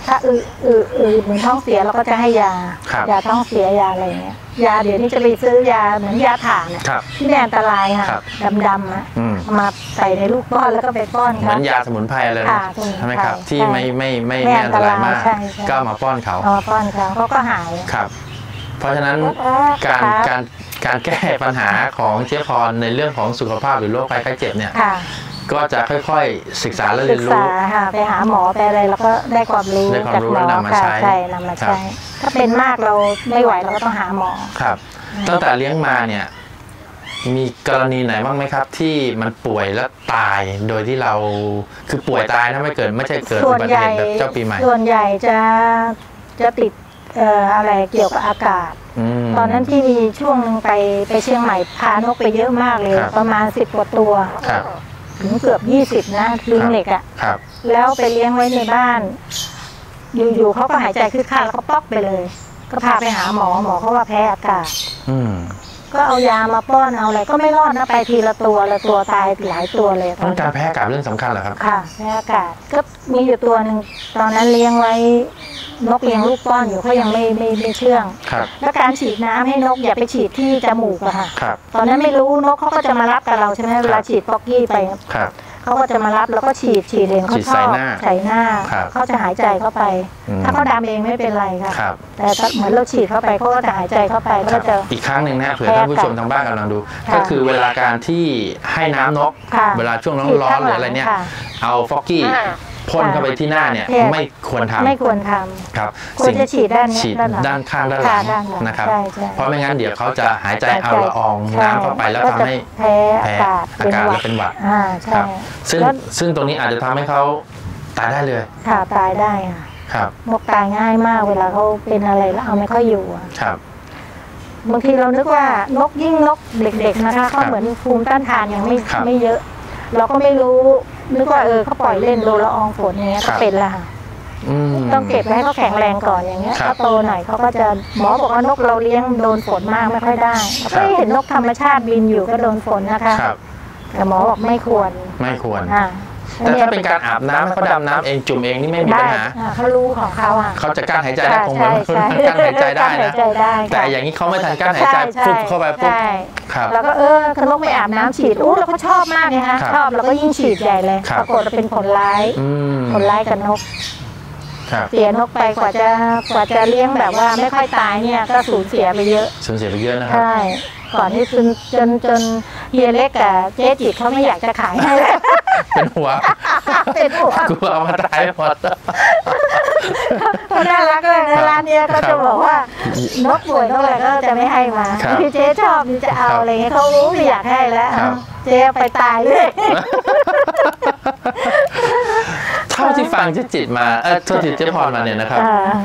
Speaker 6: ถ้าอืออืออือเหมือนท้องเสียเราก็จะให้ยายาท้องเสียยาอะไรเงี้ยยาเดี๋ยวนี้จะไปซื้อยาเหมือนยาถ่านเนี่ยที่ไม่อันตรายค่ะดำๆอ่ะมาใส่ในลูกป้อนแล้วก็ไปป้อนเขาเหมือน
Speaker 2: ยาสมุนไพรอะไรใช่ไหมครับที่ไม่ไม่ไม่ไม่อันตรายมากก็มาป้อนเขา
Speaker 6: มาป้อนเขาเขาก็หาย
Speaker 2: ครับเพราะฉะนั้นการการการแก้ปัญหาของเจ๊พรในเรื่องของสุขภาพหรือโรคภัยไข้เจ็บเนี่ยก็จะค่อยๆศึกษาและเรียนรู้
Speaker 6: ไปหาหมอไปอะไรแล้วก็ได้ความรู้จากหมอ
Speaker 2: นำมาใช้
Speaker 6: ใช่นำมาใช้ถ้าเป็นมากเราไม่ไหวเราก็ต้องหาหมอ
Speaker 2: ครับตั้งแต่เลี้ยงมาเนี่ยมีกรณีไหนบ้างไหมครับที่มันป่วยแล้วตายโดยที่เราคือป่วยตายถ้าไม่เกิดไม่ใช่เกิดอุบัติเหตุแบบเจ้าปีใหม่
Speaker 6: ส่วนใหญ่จะจะติดเอ่ออะไรเกี่ยวกับอากาศตอนนั้นที่มีช่วงนึงไปไปเชียงใหม่พานกไปเยอะมากเลยประมาณสิบกว่าตัวถึงเกือบยี่สิบนะลิงเหล็กอ่ะแล้วไปเลี้ยงไว้ในบ้านอยู่ๆเขาก็หายใจขึ้นคาแล้วก็ป๊อกไปเลยก็พาไปหาหมอหมอเขาว่าแพ้อากาศก็เอายามาป้อนเอาอะไรก็ไม่รอดนะไปทีละตัวละตัวตายหลายตัวเลย
Speaker 2: ต้องการแพ้อากาศเรื่องสำคัญเหรอครับ
Speaker 6: ค่ะแพ้อากาศก็มีอยู่ตัวหนึ่งตอนนั้นเลี้ยงไว้นกเลี้ยงลูกป้อนอยู่เขายังไม่ไม่ไม่เชื่องแล้วการฉีดน้ำให้นกอย่าไปฉีดที่จมูกอะค่ะตอนนั้นไม่รู้นกเขาก็จะมารับกับเราใช่ไหมเวลาฉีดป๊อกกี้ไปเขาก็จะมารับแล้วก็ฉีดฉีดเองเขาชอบใส่หน้าเขาจะหายใจเข้าไปถ้าเขาดำเองไม่เป็นไรค่ะแต่เหมือนเราฉีดเข้าไปเขาก็จะหายใจเข้าไปก็จะ
Speaker 2: อีกครั้งหนึ่งนะเผื่อท่านผู้ชมทางบ้านกำลังดูก็คือเวลาการที่ให้น้ำนกเวลาช่วงร้อนๆหรืออะไรเนี่ยเอาฟอกกี้พ่นเข้าไปที่หน้าเนี่ยไม่ควรทำ
Speaker 6: ไม่ควรทำครับควรจะฉีดด้าน
Speaker 2: ฉีดด้านข้างด้านหลังนะครับเพราะไม่งั้นเดี๋ยวเขาจะหายใจเอาละอองน้ำเข้าไปแล้วทำให้
Speaker 6: แพ้อากาศ
Speaker 2: อากาศแล้วเป็นหวัดครับซึ่งซึ่งตรงนี้อาจจะทำให้เขาตายได้เลย
Speaker 6: ค่ะตายได้ค่ะครับนกตายง่ายมากเวลาเขาเป็นอะไรแล้วเอาไม่ค่อยอยู่ครับบางทีเรานึกว่านกยิ่งนกเด็กๆนะคะเขาเหมือนภูมิต้านทานยังไม่ไม่เยอะเราก็ไม่รู้นึกว่าเออเขาปล่อยเล่นโดนละอองฝนอย่างเงี้ยก็เป็นละต้องเก็บไว้ให้เขาแข็งแรงก่อนอย่างเงี้ยถ้าโตหน่อยเขาก็จะหมอบอกว่านกเราเลี้ยงโดนฝนมากไม่ค่อยได้ก็เห็นนกธรรมชาติบินอยู่ก็โดนฝนนะคะแต่หมอบอกไม่ควร
Speaker 2: ไม่ควรแต่ถ้าเป็นการอาบน้ำเขาดำน้ำเองจุ่มเองนี่ไม่มีปัญหา
Speaker 6: เขารู้ของเขาอ่ะ
Speaker 2: เขาจะกั้นหายใจได้คงเหมือนกั้นหายใจได้นะแต่อย่างนี้เขาไม่ทันกั้นหายใจปุ๊บเข้าไปปุ๊บ
Speaker 6: แล้วก็เออขนกไม่อาบน้ำฉีดอู้แล้วเขาชอบมากเลยฮะชอบแล้วก็ยิ่งฉีดใหญ่เลยปรากฏว่าเป็นผลร้ายผลร้ายกับนกเสียนกไปกว่าจะกว่าจะเลี้ยงแบบว่าไม่ค่อยตายเนี่ยก็สูญเสียไปเยอะ
Speaker 2: สูญเสียไปเยอะนะครับ
Speaker 6: ใช่ก่อนที่จนจนจนเฮียเล็กกับเจ๊จิตเขาไม่อยากจะขายให้แล้ว
Speaker 2: เป็นหัว
Speaker 6: เป็นหัว
Speaker 2: กูเอามาตายหมด
Speaker 6: เขาน่ารักเลยนะร้านนี้เขาจะบอกว่านกป่วยนกอะไรก็จะไม่ให้มาพี่เจ๊ชอบนี่จะเอาอะไรเงี้ยเขารู้ไม่อยากให้แล้วเจ๊ไปตายเลย
Speaker 2: เท่าที่ฟังเจ๊จิตมาเออเท่าที่เจ๊พรมาเนี่ยนะครับ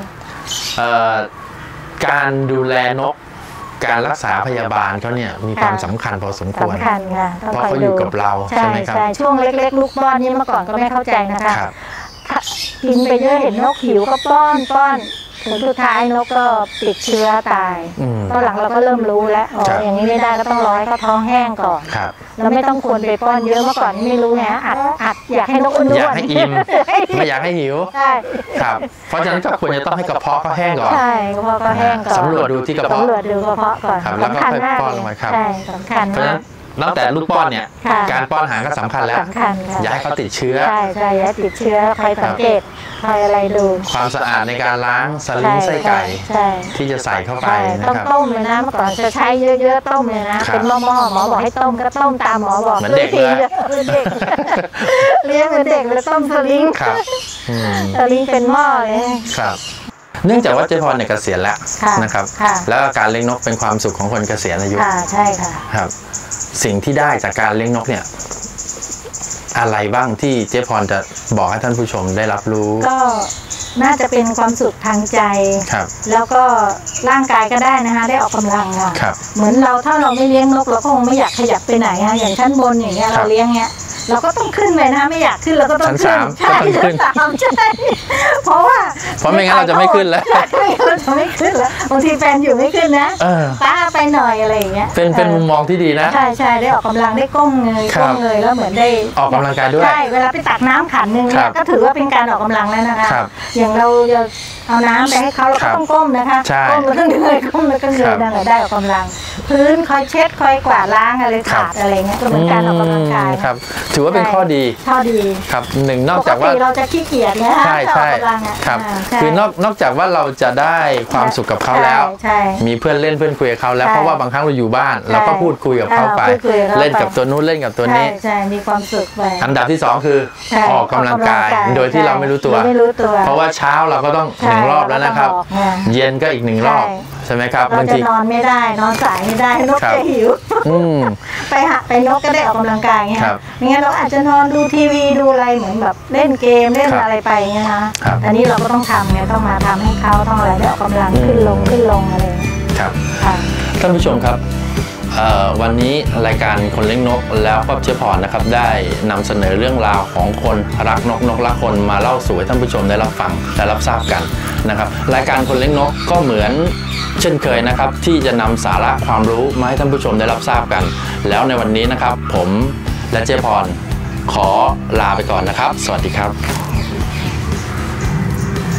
Speaker 2: การดูแลนกการรักษาพยาบาลเขาเนี่ยมีความสำคัญพอสมควร
Speaker 6: สำคัญค่ะ
Speaker 2: เพราะเขาอยู่กับเราใช่ไหมครับ
Speaker 6: ใช่ช่วงเล็กๆลูกป้อนนี่เมื่อก่อนก็ไม่เข้าใจนะคะกินไปเยอะเห็นนกหิวก็ป้อนป้อนผลสุดท้ายนกก็ติดเชื้อตายตอนหลังเราก็เริ่มรู้แล้วอ๋ออย่างนี้ไม่ได้ก็ต้องรอให้เขาท้องแห้งก่อนแล้วไม่ต้องควรไปป้อนเยอะเมื่อก่อนไม่รู้ไงอัดอัดอยากให้นกอ้วน
Speaker 2: อยากให้อิ่มไม่อยากให้หิวใช่ครับเพราะฉะนั้นก็ควรจะต้องให้กระเพาะเขาแห้งก่อน
Speaker 6: ใช่กระเพาะเขาแห้งก่อน
Speaker 2: สำรวจดูที่กระเพาะ
Speaker 6: สำรวจดูกระเพาะก่อน
Speaker 2: แล้วก็ค่อยป้อนลงไปครับ
Speaker 6: ใช่สำคัญมาก
Speaker 2: ตั้งแต่ลูกป้อนเนี่ยการป้อนอาหารก็สำคัญแล้วอย่าให้เขาติดเชื้อ
Speaker 6: ใช่ใช่อย่าติดเชื้อใครสังเกตใครอะไรดู
Speaker 2: ความสะอาดในการล้างสลิงไส้ไก่ที่จะใส่เข้าไปนะครับ
Speaker 6: ต้องต้มเลยนะเมื่อก่อนจะใช้เยอะๆต้มเลยนะเป็นหม้อหม้อหมอบอกให้ต้มก็ต้มตามหมอบอก
Speaker 2: เหมือนเด็กเลย
Speaker 6: เลี้ยงเหมือนเด็กแล้วต้มสลิงสลิงเป็นหม้อเลย
Speaker 2: ครับเนื่องจากว่าเจ๊พรเนี่ยเกษียณแล้วนะครับแล้วการเลี้ยงนกเป็นความสุขของคนเกษียณอายุ
Speaker 6: ใช่ค่ะ
Speaker 2: ครับสิ่งที่ได้จากการเลี้ยงนกเนี่ยอะไรบ้างที่เจ๊พรจะบอกให้ท่านผู้ชมได้รับรู้
Speaker 6: ก็น่าจะเป็นความสุขทางใจครับแล้วก็ร่างกายก็ได้นะคะได้ออกกำลังค่ะเหมือนเราถ้าเราไม่เลี้ยงนกเราก็คงไม่อยากขยับไปไหนฮะอย่างชั้นบนอย่างเงี้ยเราเลี้ยงเงี้ยเราก็ต้องขึ้นไปนะไม่อยากขึ้นเราก็ต้อง
Speaker 5: ชั้น
Speaker 6: ขึ้น
Speaker 5: สาม
Speaker 6: ใช่
Speaker 5: ก็ต้องขึ้น
Speaker 6: ชั้นสามใช่เพราะว่า
Speaker 5: เพราะไม่งั้นเราจะไม่ขึ้นแล้ว
Speaker 6: ใช่ไม่งั้นเราจะไม่ขึ้นแล้วบางทีแฟนอยู่ไม่ขึ้นนะ
Speaker 5: เออ
Speaker 6: ป้าไปหน่อยอะไรอย่างเงี้ย
Speaker 5: เป็นเป็นมุมมองที่ดีนะ
Speaker 6: ใช่ใช่ได้ออกกำลังได้ก้มเงย
Speaker 5: ครับ
Speaker 6: ก้มเงยแล้วเหมือนได้
Speaker 5: ออกกำลังกายด้วย
Speaker 6: ใช่เวลาไปตักน้ำขันหนึง
Speaker 5: ครั
Speaker 6: เนี่ย
Speaker 5: บ
Speaker 6: ก็ถือว่าเป็นการออกกำลังแล้วนะคะ
Speaker 5: ครับ
Speaker 6: อย่างเราจะเอาน้ำไปให้เขาเรา
Speaker 5: ครั
Speaker 6: ก็
Speaker 5: บ
Speaker 6: ต้องก้มนะคะ
Speaker 5: ใช่
Speaker 6: ก้มแล้วก็เงยก้มแล้วก็เง
Speaker 5: ครั
Speaker 6: ย
Speaker 5: บ
Speaker 6: นั่นแหละได้ออกกำลัง พื้นคอยเช็ดคอยกวาดล้างอะไร
Speaker 5: ครับ
Speaker 6: ขาดอะไรเงี้ยก็เหมือนการออกกำลังกาย
Speaker 5: อืมครับ ถือว่าเป็นข้อดี
Speaker 6: ข้อดี
Speaker 5: ครับหนึ่งนอก
Speaker 6: ปก
Speaker 5: จากว่า
Speaker 6: ติเราจะขี้เกียจนะคะ
Speaker 5: ใช่
Speaker 6: ถ้าอ
Speaker 5: ใช่
Speaker 6: อกกำลังอะ
Speaker 5: ครับ
Speaker 6: าใช่
Speaker 5: คือนอกนอกจากว่าเราจะได้ความสุขกับเขาแล้ว
Speaker 6: ใช่
Speaker 5: มีเพื่อนเล่นเพื่อนคุยกับเขาแล้ว
Speaker 6: ใช่
Speaker 5: เพราะว่าบางครั้งเราอยู่บ้าน เราก็พูดคุยกับเขาไป
Speaker 6: อ่าพูดคุยกับเขา
Speaker 5: เล่นกับตัวนู้นเล่นกับตัว
Speaker 6: ใช่
Speaker 5: นี้
Speaker 6: ใช่มีความสุขไป
Speaker 5: อันดับที่สองคือ
Speaker 6: ใช่
Speaker 5: ออกกำลังกาย
Speaker 6: ออกกำลังกาย
Speaker 5: โดยที่เราไม่รู้ตัว
Speaker 6: โดยไม่รู้ตัว
Speaker 5: เพราะว่าเช้าเราก็ต้องหนึ่งรอบแล้วนะครับ
Speaker 6: ใช่เราก็ต้องออก
Speaker 5: เย็นก็อีกหนึ่งรอบ
Speaker 6: ใช่
Speaker 5: ใช่ไหมครับ
Speaker 6: เรา
Speaker 5: บาง
Speaker 6: จะ
Speaker 5: ที
Speaker 6: นอนไม่ได้นอนสายไม่ได้นก
Speaker 5: ครับ
Speaker 6: จะหิว
Speaker 5: อืม
Speaker 6: ไปหาไปนกก็ได้ออกกำลังกายเงี้ย
Speaker 5: ครับ
Speaker 6: ไม่งั้นเราอาจจะนอนดูทีวีดูอะไรเหมือนแบบเล่นเกมเล่น
Speaker 5: ครับ
Speaker 6: อะไรไปเงี้ยนะครับ
Speaker 5: อั
Speaker 6: อันนี้เราก็ต้องทำไงต้องมาทำให้เขาต้องอะไรได้ออกกำลัง
Speaker 5: อืม
Speaker 6: ขึ้นลงขึ้นลงอะไรเงี้ย
Speaker 5: ครับ
Speaker 6: ค่ะ
Speaker 5: ท่านผู้ชมครับเอ่อวันนี้รายการคนเลี้ยงนกแล้วก็เชฟพรนะครับได้นำเสนอเรื่องราวของคนรักนกนกรักคนมาเล่าสู่ให้ท่านผู้ชมได้รับฟังและรับทราบกันนะครับรายการคนเลี้ยงนกก็เหมือนเช่นเคยนะครับที่จะนำสาระความรู้มาให้ท่านผู้ชมได้รับทราบกัน แล้วในวันนี้นะครับผมและเชฟพรขอลาไปก่อนนะครับ สวัสดีครับ